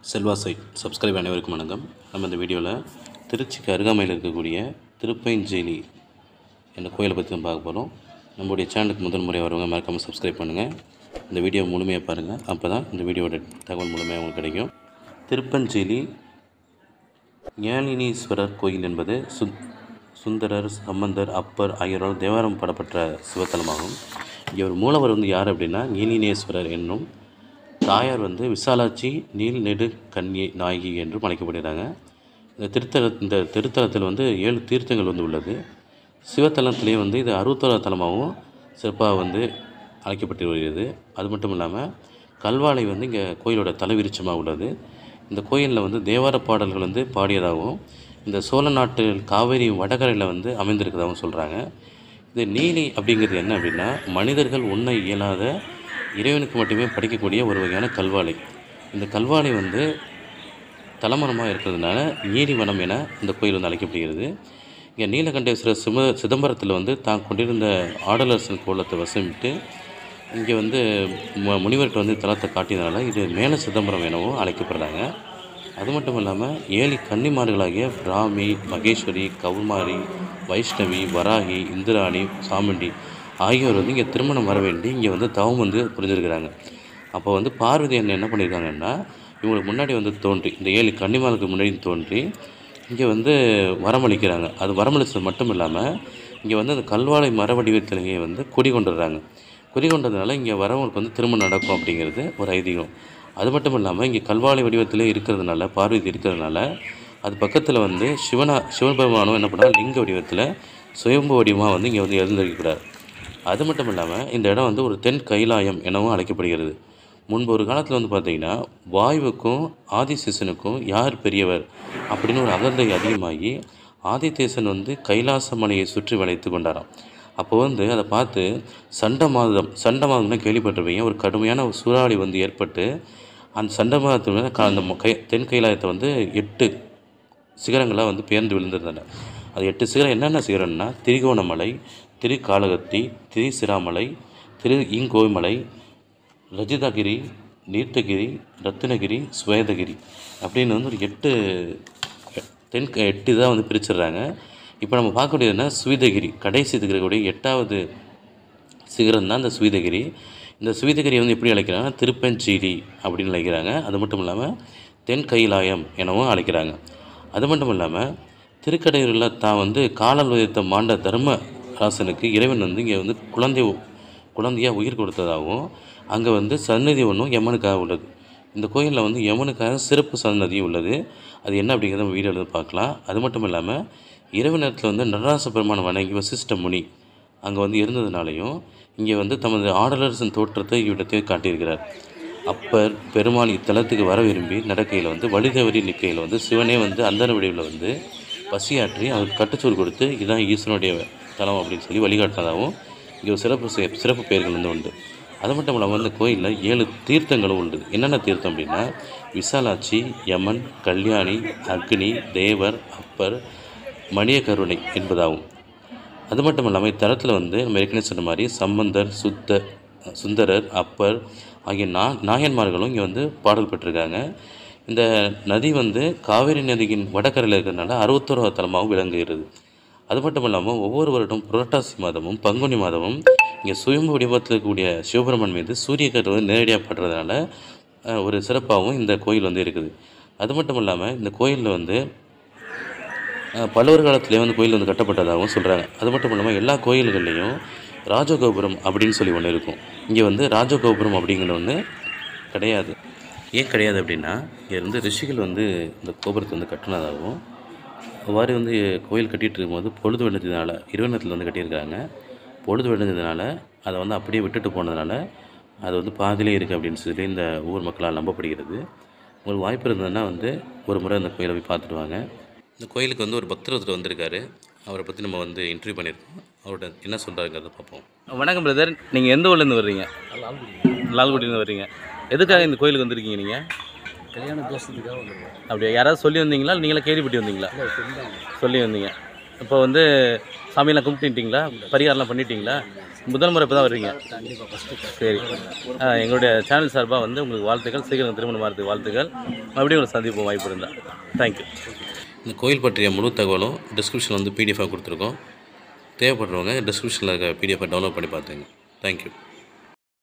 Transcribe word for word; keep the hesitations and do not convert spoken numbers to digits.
Selva side subscribe அனைவருக்கும் வணக்கம். நம்ம இந்த வீடியோவில் திருச்சிக்கு அருகாமையில் இருக்கக்கூடிய திருப்பைஞ்சேரி என்ற கோயிலை பற்றி நம்ம பார்க்க போகிறோம். நம்மளுடைய சேனலுக்கு முதல் முறை வரவங்க மறக்காமல் சப்ஸ்கிரைப் பண்ணுங்கள். இந்த வீடியோ முழுமையாக பாருங்கள், அப்போ தான் இந்த வீடியோட தகவல் முழுமையாக உங்களுக்கு கிடைக்கும். திருப்பஞ்சேரி ஞானினீஸ்வரர் கோயில் என்பது சு சுந்தரர், சம்பந்தர், அப்பர் ஆகியோரால் தேவாரம் பாடப்பட்ட சிவத்தலமாகும். இங்கே ஒரு மூலவர் வந்து யார் அப்படின்னா ஞானினேஸ்வரர் என்னும், தாயார் வந்து விசாலாட்சி நீல் நெடு கன்னியை நாயகி என்றும் அழைக்கப்படுகிறாங்க. இந்த திருத்தல இந்த திருத்தலத்தில் வந்து ஏழு தீர்த்தங்கள் வந்து உள்ளது. சிவத்தலத்திலே வந்து இது அறுபத்தோரா தலமாகவும் சிறப்பாக வந்து அழைக்கப்பட்டு வருகிறது. அது மட்டும் இல்லாமல் கல்வாழை வந்து இங்கே கோயிலோட தலைவிருச்சமாக உள்ளது. இந்த கோயிலில் வந்து தேவார பாடல்கள் வந்து பாடியதாகவும், இந்த சோழ நாட்டு காவேரி வடகரையில் வந்து அமைந்திருக்கிறதாகவும் சொல்கிறாங்க. இது நீலி அப்படிங்கிறது என்ன அப்படின்னா, மனிதர்கள் உண்ண இயலாத இறைவனுக்கு மட்டுமே படிக்கக்கூடிய ஒரு வகையான கல்வாழை. இந்த கல்வாழை வந்து தலமரமாக இருக்கிறதுனால நீலிவனம் என இந்த கோயில் வந்து அழைக்கப்படுகிறது. இங்கே நீலகண்டேஸ்வரர் சிம சிதம்பரத்தில் வந்து தான் கொண்டிருந்த ஆடலரசன் கோலத்தை வசமிட்டு இங்கே வந்து மு முனிவர்கிட்ட வந்து தலத்தை காட்டியதுனால இது மேல சிதம்பரம் எனவும் அழைக்கப்படுறாங்க. அது மட்டும் இல்லாமல் ஏழு கன்னிமார்களாகிய பிராமி, மகேஸ்வரி, கௌமாரி, வைஷ்ணவி, வராகி, இந்திராணி, சாமுண்டி ஆகியோர் வந்து இங்கே திருமணம் வர வேண்டி இங்கே வந்து தவம் வந்து புரிஞ்சிருக்கிறாங்க. அப்போ வந்து பார்வதி என்ன என்ன பண்ணியிருக்காங்கன்னா, இவங்களுக்கு முன்னாடி வந்து தோன்றி இந்த ஏழு கன்னிமார்களுக்கு முன்னாடி தோன்றி இங்கே வந்து வரமளிக்கிறாங்க. அது வரமளித்தது மட்டும் இல்லாமல் இங்கே வந்து அந்த கல்வாழை மர வடிவத்திலேயே வந்து குடி கொண்டுடுறாங்க. குடி கொண்டதுனால இங்கே வரவங்களுக்கு வந்து திருமணம் நடக்கும் அப்படிங்கிறது ஒரு ஐதீகம். அது மட்டும் இல்லாமல் இங்கே கல்வாழை வடிவத்திலே இருக்கிறதுனால, பார்வதி இருக்கிறதுனால, அது பக்கத்தில் வந்து சிவனா சிவபெருமானும் என்ன பண்ணால் லிங்க வடிவத்தில் சுயம்பு வடிவமாக வந்து இங்கே வந்து எழுந்திருக்கிறார். அது மட்டும் இல்லாமல் இந்த இடம் வந்து ஒரு தென் கைலாயம் எனவும் அழைக்கப்படுகிறது. முன்பு ஒரு காலத்தில் வந்து பார்த்திங்கன்னா, வாயுவுக்கும் ஆதிசேஷனுக்கும் யார் பெரியவர் அப்படின்னு ஒரு அகந்தை அதிகமாகி ஆதிசேஷன் வந்து கைலாச மலையை சுற்றி வளைத்து கொண்டாராம். அப்போ வந்து அதை பார்த்து சண்டமாதம் சண்டமாதம்னா கேள்விப்பட்டிருப்பீங்க, ஒரு கடுமையான ஒரு சூறாவளி வந்து ஏற்பட்டு அந்த சண்டமாதத்து மேலே அந்த கை தென் கைலாயத்தை வந்து எட்டு சிகரங்களாக வந்து பேர்ந்து விழுந்திருந்தன. அது எட்டு சிகரம் என்னென்ன சிகரம்னா, திரிகோணமலை, திருக்காலகத்தி, திரிசிராமலை, திரு ஈங்கோய்மலை, ரஜிதகிரி, நீர்த்தகிரி, ரத்தினகிரி, ஸ்வேதகிரி அப்படின்னு வந்து ஒரு எட்டு தென் எட்டு இதாக வந்து பிரிச்சிடுறாங்க. இப்போ நம்ம பார்க்கக்கூடியதுன்னா ஸ்வீதகிரி, கடைசி இருக்கக்கூடிய எட்டாவது சிகரம் தான் இந்த ஸ்வீதகிரி. இந்த ஸ்வீதகிரியை வந்து எப்படி அழைக்கிறாங்கன்னா திருப்பஞ்சேரி அப்படின்னு அழைக்கிறாங்க. அது மட்டும் இல்லாமல் தென் கைலாயம் எனவும் அழைக்கிறாங்க. அது மட்டும் இல்லாமல் திருக்கடையூரில் தான் வந்து காலல் உயர்த்த மாண்ட தர்மராசனுக்கு இறைவன் வந்து இங்கே வந்து குழந்தை குழந்தையாக உயிர் கொடுத்ததாகவும், அங்கே வந்து சன்னதி ஒன்றும் யமனுக்காக உள்ளது. இந்த கோயிலில் வந்து யமனுக்காக சிறப்பு சன்னதியும் உள்ளது. அது என்ன அப்படிங்கிறத நம்ம வீடியோவில் பார்க்கலாம். அது மட்டும் இல்லாமல் இரவு நேரத்தில் வந்து நடராச பெருமானை வணங்கி வசிஷ்ட முனி அங்கே வந்து இருந்ததுனாலையும் இங்கே வந்து தமது ஆடலரசன் தோற்றத்தை இவ்விடத்தை காட்டியிருக்கிறார். அப்பர் பெருமாள் இத்தலத்துக்கு வர விரும்பி நடக்கையில் வந்து வழிதவறி நிற்கையில் வந்து சிவனே வந்து அந்தன வடிவில் வந்து பசியாற்றி அவருக்கு கட்டுச்சோறு கொடுத்து இதுதான் ஈஸ்வரனுடைய தலம் அப்படின்னு சொல்லி வழிகாட்டினதாகவும் இங்கே ஒரு சிறப்பு சிறப்பு பெயர்கள் வந்து உண்டு. அது மட்டும் இல்லாமல் இந்த கோயிலில் ஏழு தீர்த்தங்களும் உண்டு. என்னென்ன தீர்த்தம் அப்படின்னா விசாலாட்சி, யமன், கல்யாணி, அக்னி, தேவர், அப்பர், மணிய கருணை என்பதாகும். அது மட்டும் இல்லாமல் இத்தலத்தில் வந்து நம்ம ஏற்கனவே சொன்ன மாதிரி சம்பந்தர், சுத்த சுந்தரர், அப்பர் ஆகிய நா நாயன்மார்களும் இங்கே வந்து பாடல் பெற்றிருக்காங்க. இந்த நதி வந்து காவேரி நதியின் வடகரையில் இருக்கிறதுனால அறுபத்தோரா தலமாகவும் விளங்குகிறது. அது மட்டும் இல்லாமல் ஒவ்வொரு வருடம் புரட்டாசி மாதமும் பங்குனி மாதமும் இங்கே சுயம்பு வடிவத்தில் இருக்கக்கூடிய சிவபெருமான் மீது சூரிய கதிர் வந்து நேரடியாக படுறதுனால ஒரு சிறப்பாகவும் இந்த கோயில் வந்து இருக்குது. அது மட்டும் இல்லாமல் இந்த கோயிலில் வந்து பல்லவர் காலத்திலே வந்து கோயில் வந்து கட்டப்பட்டதாகவும் சொல்கிறாங்க. அது மட்டும் இல்லாமல் எல்லா கோயில்கள்லேயும் ராஜகோபுரம் அப்படின்னு சொல்லி ஒன்று இருக்கும். இங்கே வந்து ராஜகோபுரம் அப்படிங்கிற ஒன்று கிடையாது. ஏன் கிடையாது அப்படின்னா, இங்கே வந்து ரிஷிகள் வந்து இந்த கோபுரத்தை வந்து கட்டினதாகவும், அவ்வாறு வந்து கோயில் கட்டிகிட்டு இருக்கும்போது பொழுது வெடிஞ்சதுனால இரவு நேரத்தில் வந்து கட்டியிருக்காங்க. பொழுது வெடிஞ்சதுனால அதை வந்து அப்படியே விட்டுட்டு போனதுனால அது வந்து பாதிலே இருக்குது அப்படின்னு சொல்லி இந்த ஊர் மக்களால் நம்பப்படுகிறது. உங்களுக்கு வாய்ப்பு இருந்ததுன்னா வந்து ஒரு முறை அந்த கோயிலை போய் பார்த்துட்டு வாங்க. இந்த கோயிலுக்கு வந்து ஒரு பக்தர் ஒருத்தர் வந்திருக்காரு. அவரை பற்றி நம்ம வந்து இன்டர்வியூ பண்ணியிருக்கோம். அவரோட என்ன சொல்கிறாருங்கிறத பார்ப்போம். வணக்கம் பிரதர், நீங்கள் எந்த ஊர்லேருந்து வர்றீங்க? லால்குடியிலேருந்து வர்றீங்க. எதுக்காக இந்த கோயிலுக்கு வந்திருக்கீங்க நீங்கள்? கல்யாண தோஷத்துக்காக வந்துருக்கோம். அப்படியா? யாராவது சொல்லி வந்தீங்களா, நீங்களே கேள்விப்பட்டு வந்தீங்களா? சொல்லி வந்தீங்க. இப்போ வந்து சாமியெல்லாம் கும்பிட்டுட்டீங்களா? பரிகாரம்லாம் பண்ணிட்டீங்களா? முதல் முறை இப்போ தான் வர்றீங்க? சரி. ஆ, எங்களுடைய சேனல் சார்பாக வந்து உங்களுக்கு வாழ்த்துக்கள். சீக்கிரம் திருமணம் ஆகிறதுக்கு வாழ்த்துக்கள். மறுபடியும் உங்களை சந்திப்போம் வாய்ப்பு இருந்தால். தேங்க்யூ. இந்த கோயில் பற்றிய முழு தகவலும் டிஸ்கிரிப்ஷனில் வந்து பிடிஎஃபாக கொடுத்துருக்கோம். தேவைப்படுறவங்க டிஸ்கிரிப்ஷனில் இருக்க பிடிஎஃபை டவுன்லோட் பண்ணி பார்த்துங்க. தேங்க்யூ.